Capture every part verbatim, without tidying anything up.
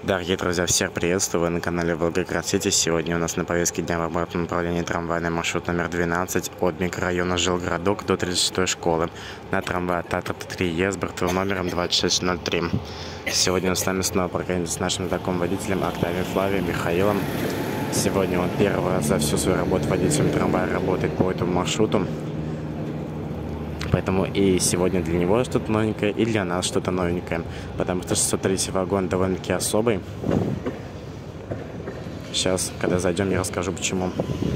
Дорогие друзья, всех приветствую, вы на канале Волгоград Сити. Сегодня у нас на повестке дня в обратном направлении трамвайный маршрут номер двенадцать от микрорайона Жилгородок до тридцать шестой школы на трамвае Татра три Е с бортовым номером двадцать шесть ноль три. Сегодня с нами снова прокатимся с нашим знакомым водителем Октавием Флавием Михаилом. Сегодня он первый раз за всю свою работу водителем трамвая работает по этому маршруту. Поэтому и сегодня для него что-то новенькое, и для нас что-то новенькое. Потому что шестьсот третий вагон довольно-таки особый. Сейчас, когда зайдем, я расскажу почему.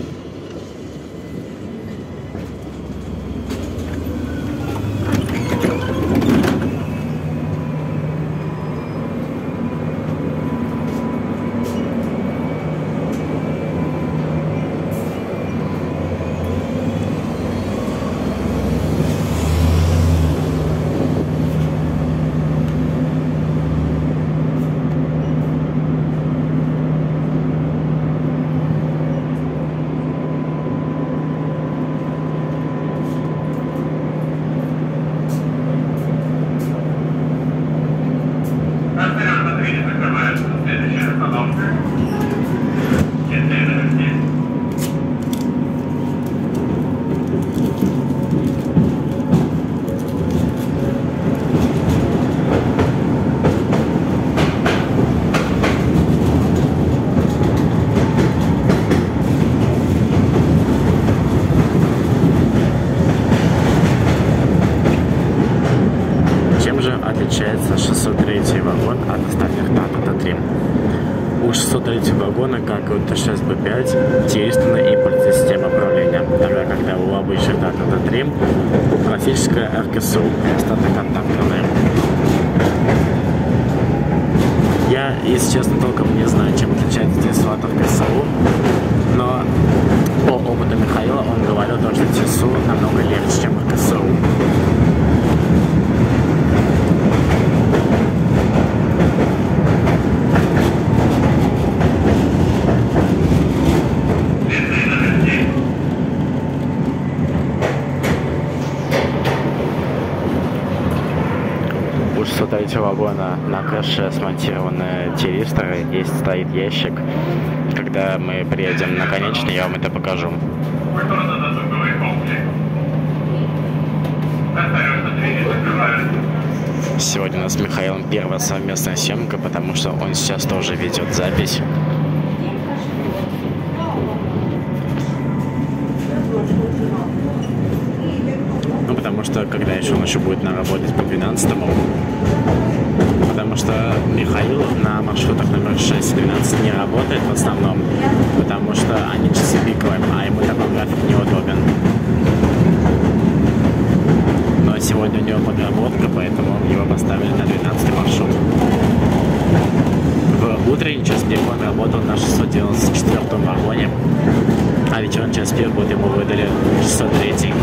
Отличается шестьсот третий вагон от остальных Татра три. У шестьсот третьего вагона, как и у Т шесть Б пять, задействована импульсная система управления, тогда когда у обычных Татра три классическая эр ка эс у, статоконтактная. Я, если честно, толком не знаю, чем отличается здесь от эр ка эс у, но по опыту Михаила он говорил, что Т эс у намного легче, чем эр ка эс у. У шестьсот третьего вагона на крыше смонтированы тиристоры, есть стоит ящик. Когда мы приедем на конечный, я вам это покажу. Сегодня у нас с Михаилом первая совместная съемка, потому что он сейчас тоже ведет запись. Ну, потому что, когда еще он еще будет наработать по двенадцатому, потому что Михаил на маршрутах номер шесть и двенадцать не работает в основном, потому что они часы пиковые, а ему такой график неудобен. Но сегодня у него подработка, поэтому его поставили на двенадцатый маршрут. В утренний час пик он работал на шестьсот девяносто четвёртом вагоне, а вечерний час пик вот ему выдали шестьсот третий.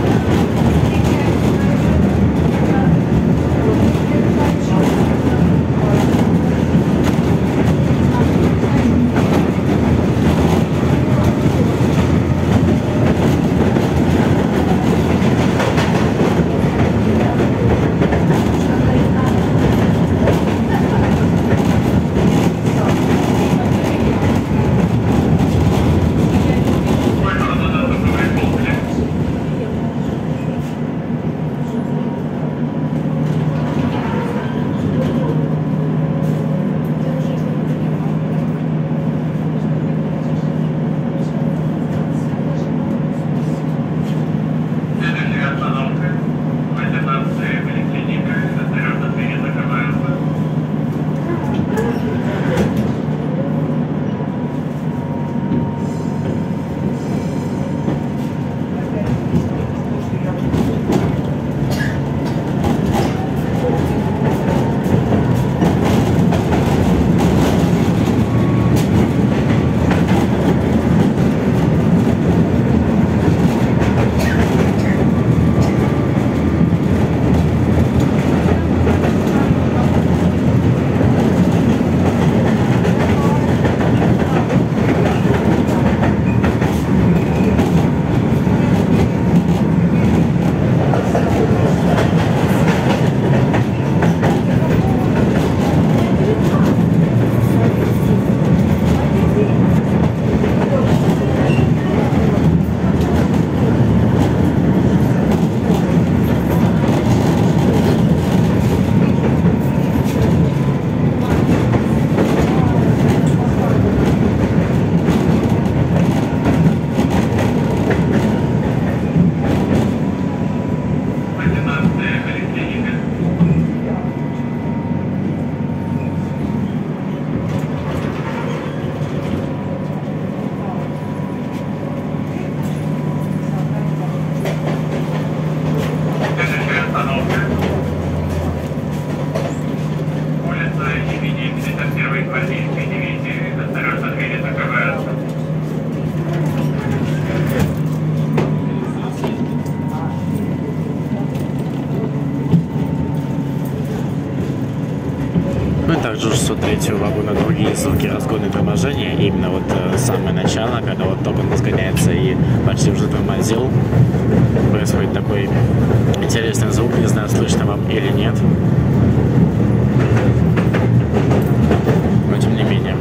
третьего вагона другие звуки разгона торможения. Именно вот э, самое начало, когда вот только он разгоняется и почти уже тормозил, происходит такой интересный звук. Не знаю, слышно вам или нет. Но тем не менее.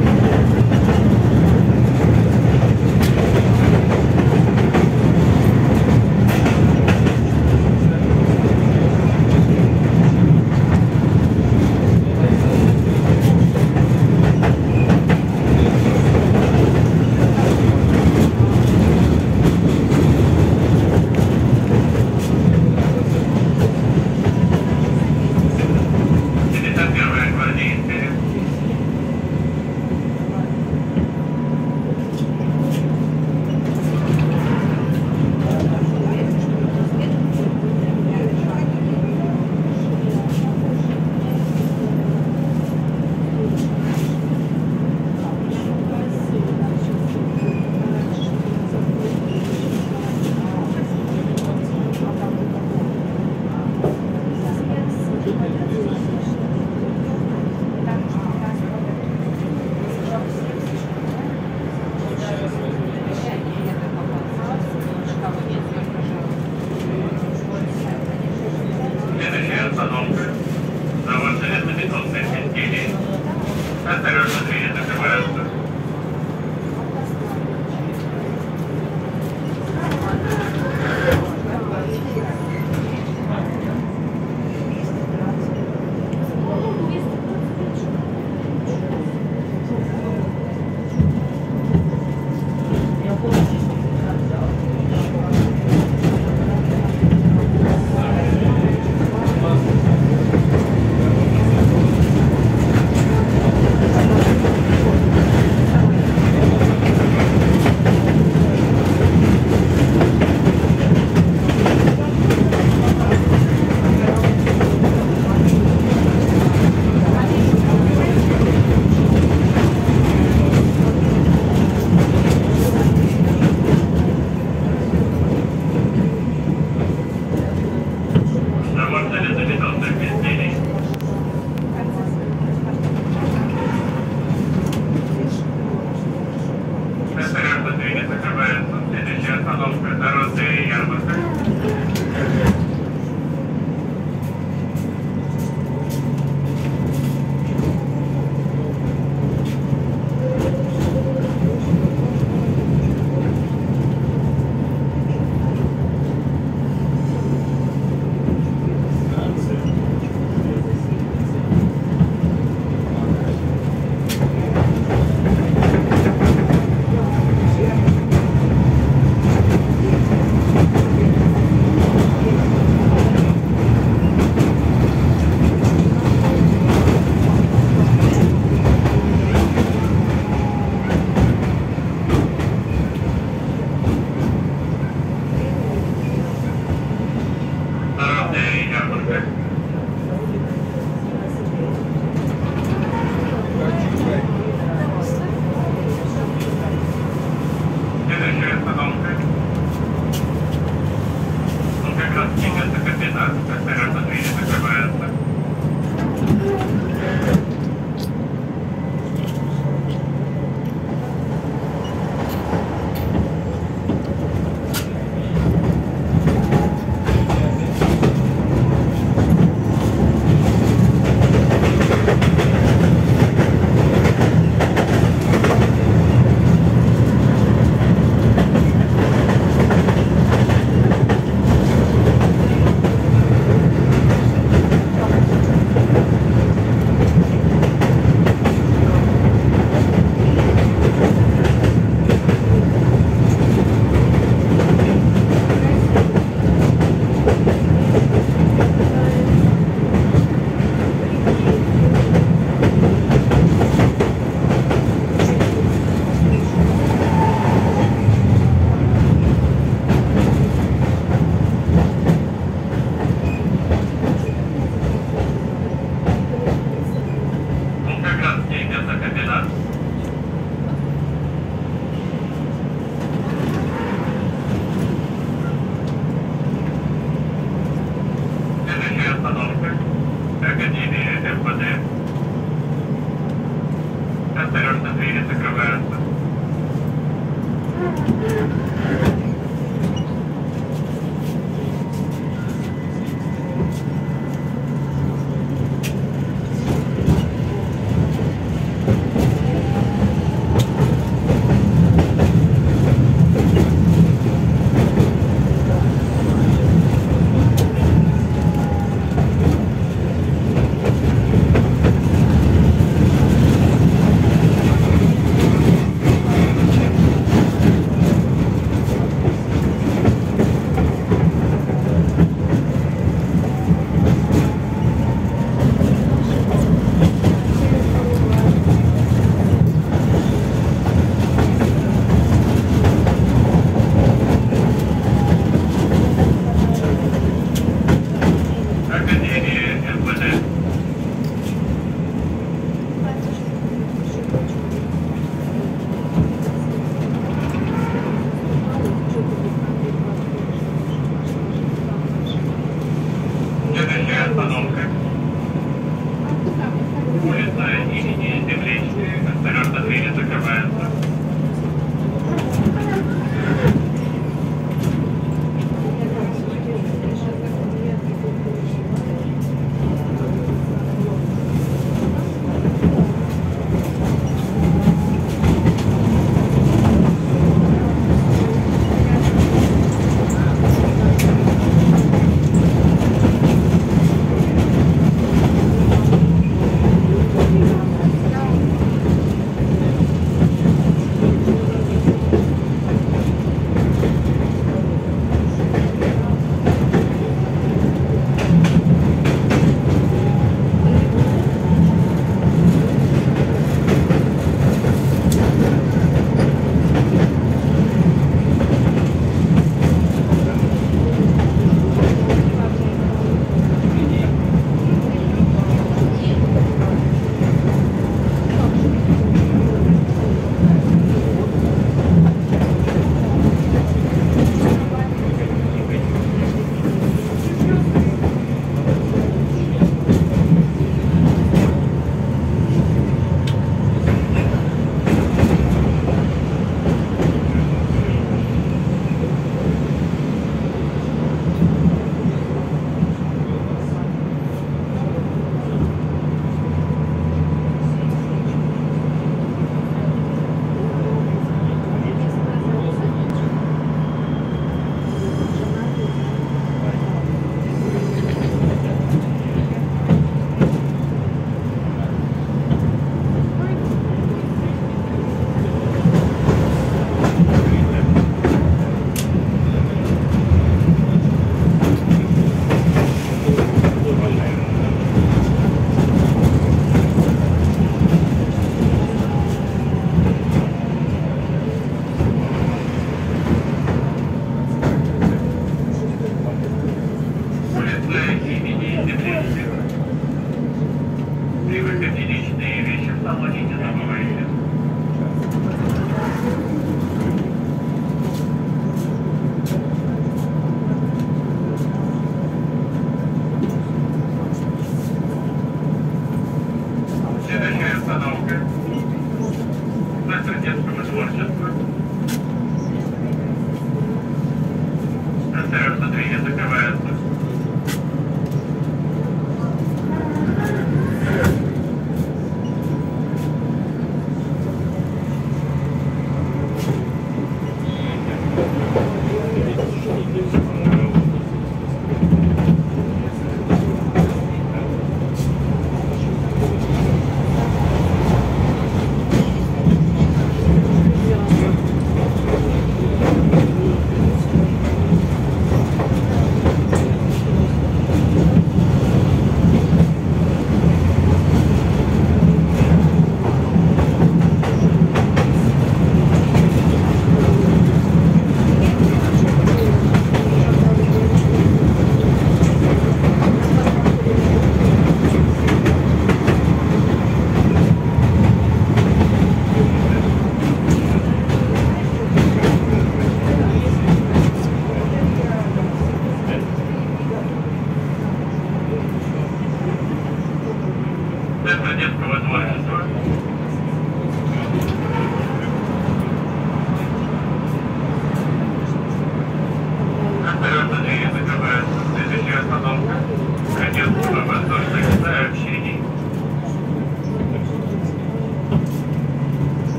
Осторожно, двери закрываются.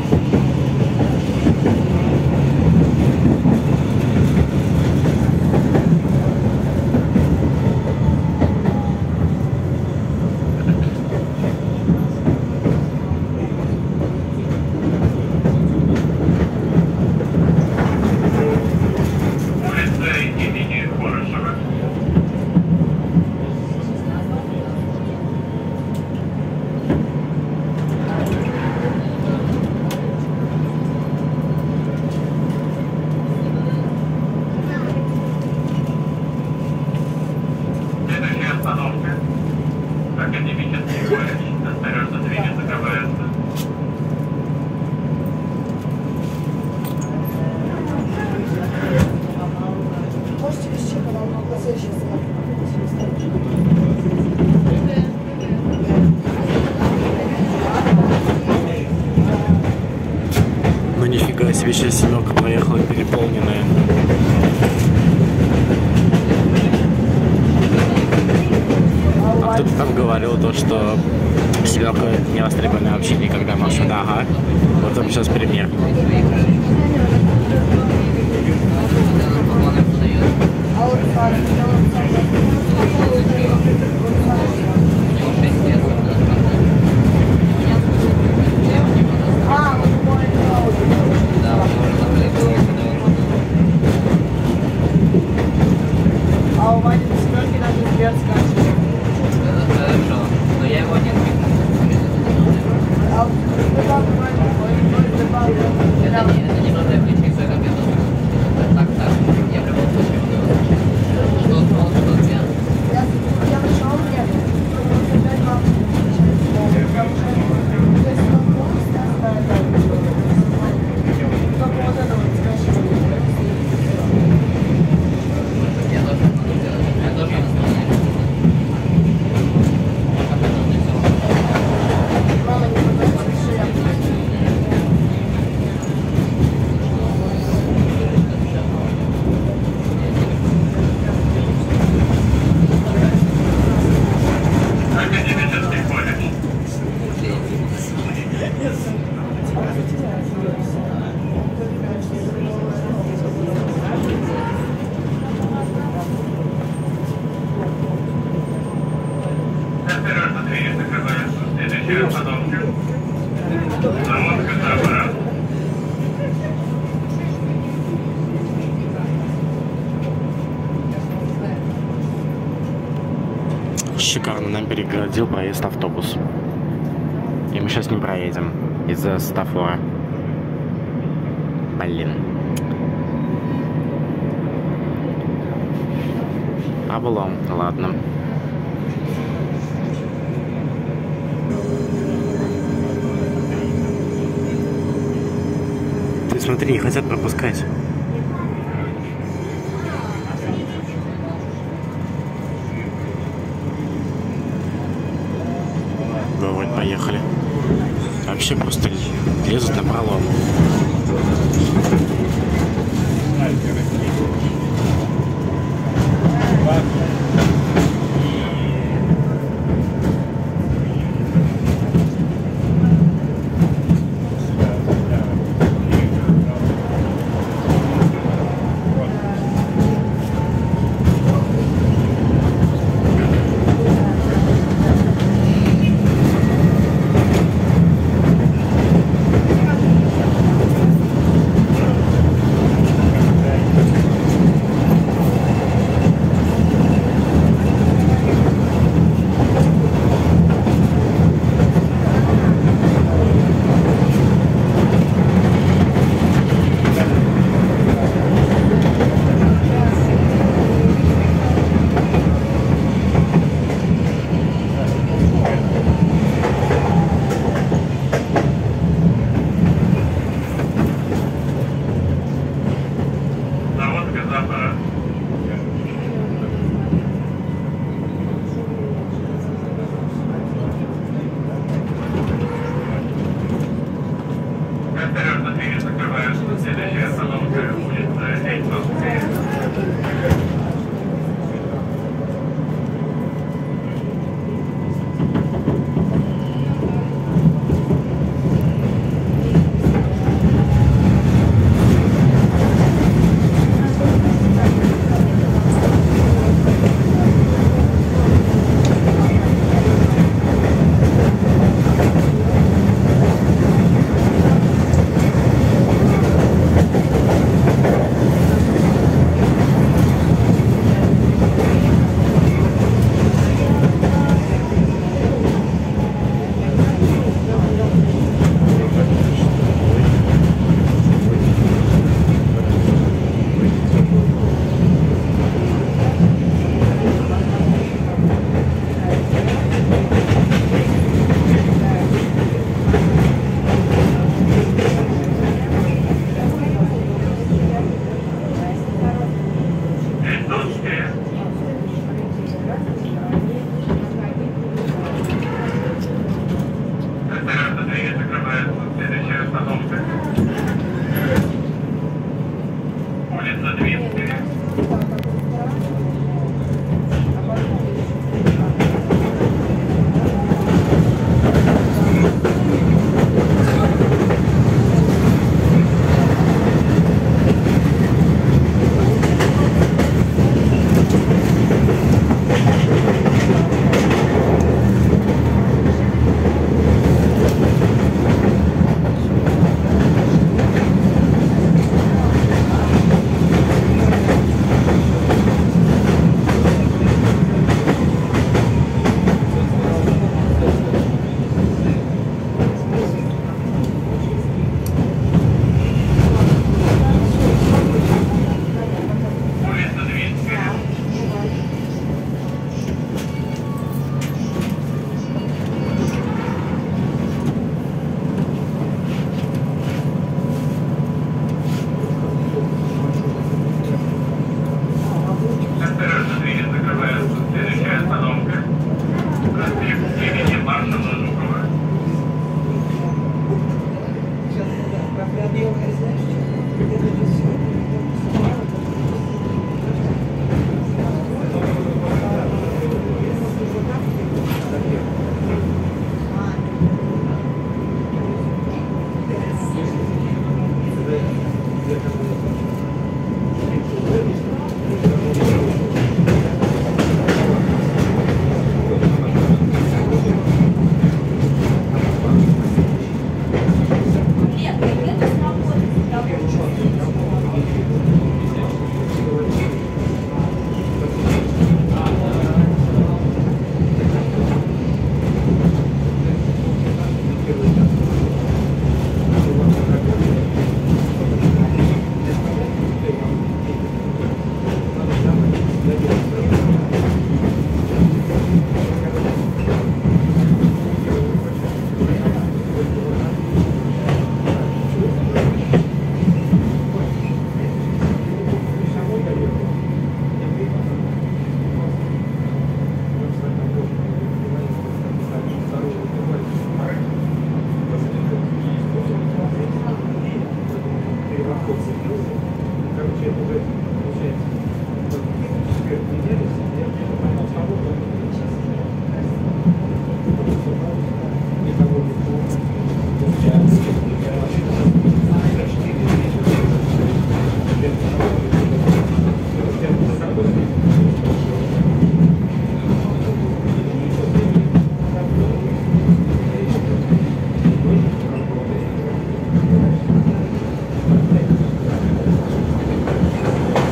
Академический колледж. Осторожно, двери закрываются. Можете вещи, когда он глаза Ну нифига себе, сейчас семерка проехала переполненная. А кто-то там говорил то, что семерка не востребованная вообще никогда машина. Ага. Вот там сейчас пример. А у Вани на семерке даже дверь скачет. Хорошо, но я его не А Это не, это не нужно включить свой компьютер. Так, так, я в любом случае буду. Что смог, что нет. Я, я нашел мне. Опять вам потому что то есть он полностью оставит. Только вот это вот скажи. Я тоже могу сделать. Я тоже не знаю. Мама не пытается решить. Академический колледж. Осторожно, двери закрываются. Следующая остановка. Завод газоаппарат. Шикарно нам перегородил проезд автобус. И мы сейчас не проедем из-за светофора. Блин. Облом, ладно. Ты смотри, не хотят пропускать. Да, вот, поехали. Вообще просто лезут на пролом. Завод газоаппарат. Осторожно, двери закрываются. Следующая остановка улица Эйфелская. Thank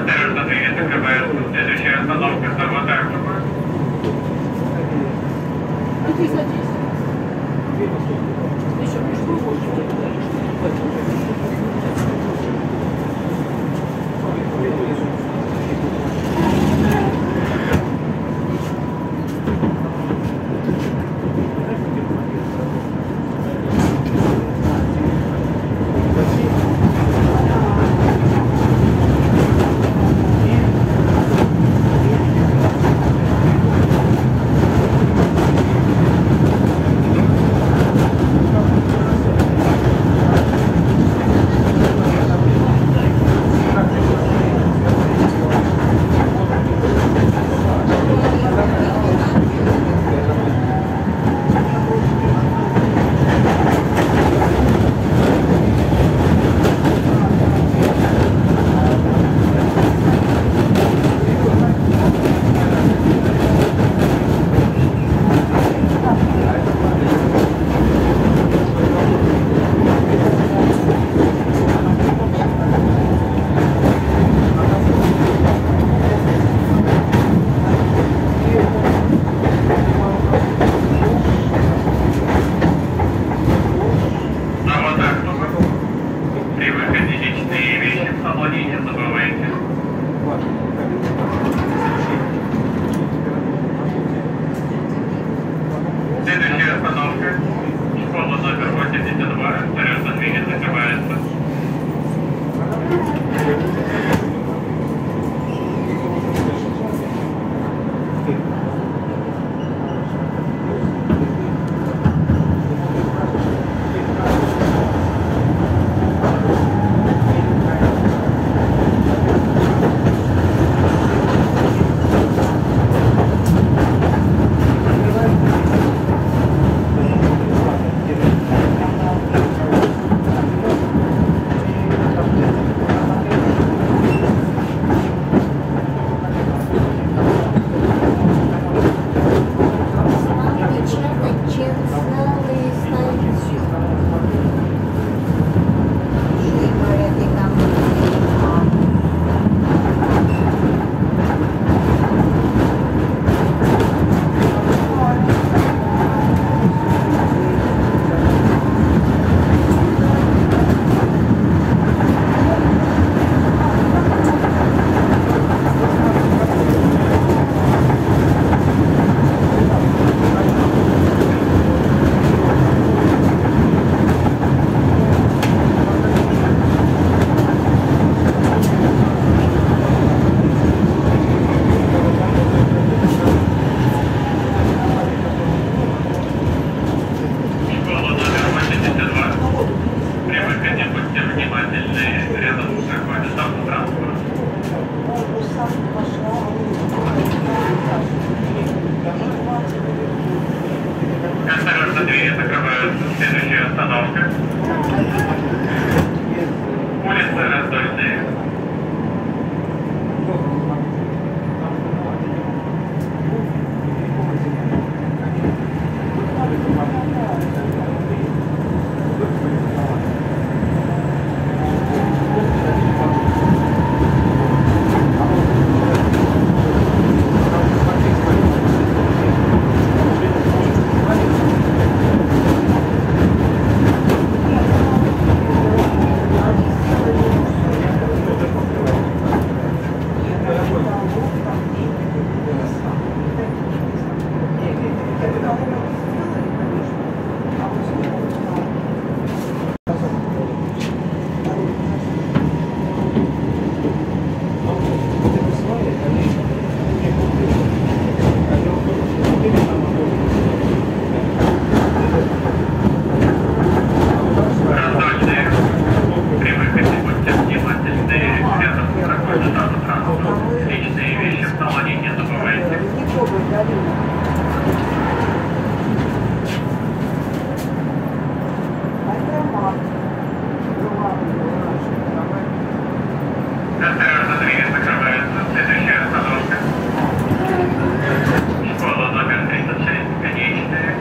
Осторожно, двери закрываются. Следующая остановка Сарматакова. Иди садись. Еще Следующая остановка. Школа номер восемьдесят два. Осторожно, двери закрываются. Осторожно, двери закрываются. Следующая остановка. Улица Раздольная. Осторожно, двери закрываются. Следующая остановка. Школа номер тридцать шесть. Конечная.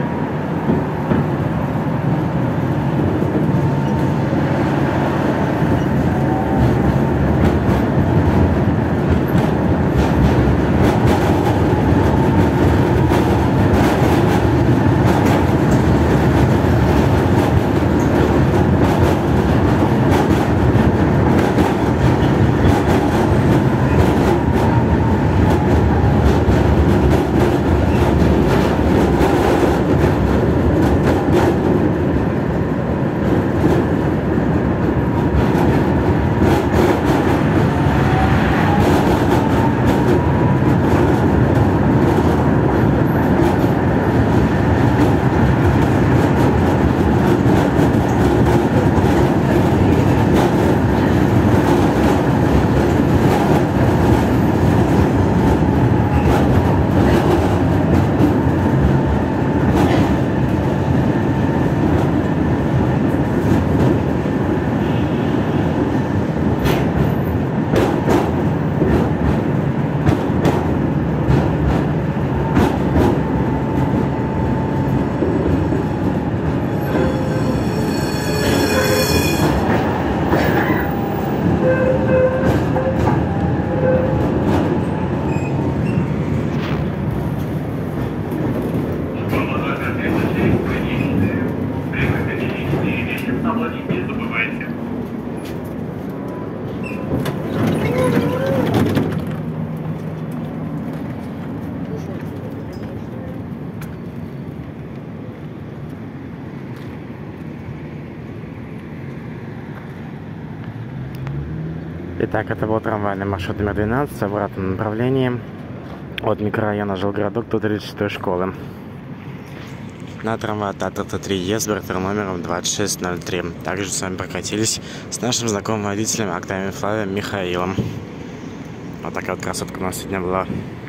Итак, это был трамвайный маршрут номер двенадцать в обратном направлении от микрорайона Жилгородок до тридцать шестой школы. На трамвае Татарта три Е с бордовым номером двадцать шесть ноль три. Также с вами прокатились с нашим знакомым водителем Октавием Флавием Михаилом. Вот такая вот красотка у нас сегодня была.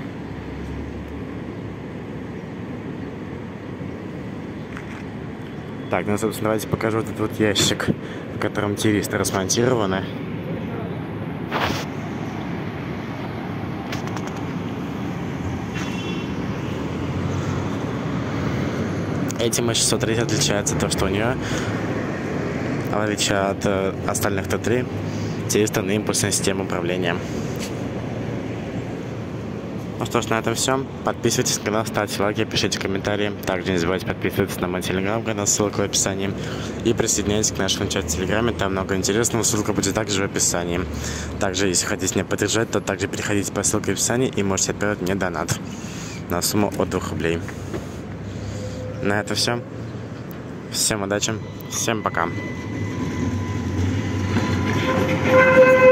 Так, ну, собственно, давайте покажу вот этот вот ящик, в котором тиристы размонтированы. Этим эс шестьсот три отличается то, что у нее, в отличие от э, остальных Т три, тиристы на импульсной системе управления. Ну что ж, на этом все. Подписывайтесь на канал, ставьте лайки, пишите комментарии. Также не забывайте подписываться на мой телеграм-канал, ссылка в описании. И присоединяйтесь к нашему чату в телеграме, там много интересного, ссылка будет также в описании. Также, если хотите меня поддержать, то также переходите по ссылке в описании и можете отправить мне донат на сумму от двух рублей. На это все. Всем удачи, всем пока.